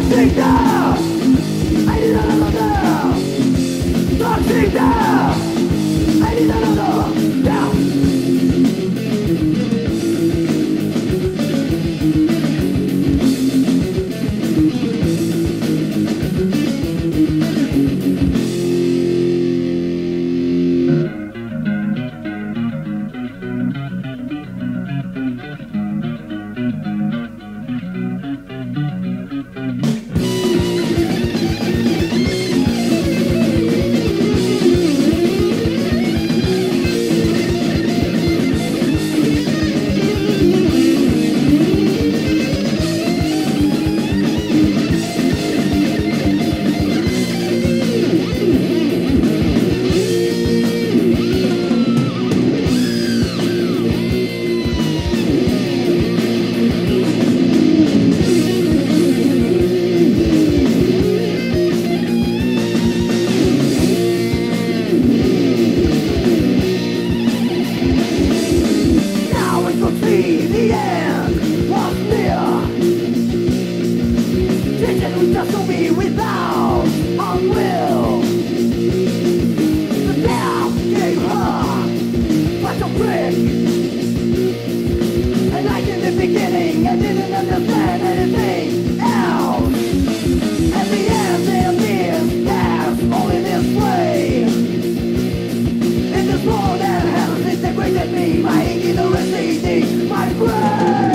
Toxic now! I need another! Toxic now! I need another! Now! The end was near. Vision was just to be without unwill. The death gave her such a prick. And like in the beginning, I didn't understand anything else. At the end, there is gas only this way. In this world that has integrated me, my ignorance eating my brain.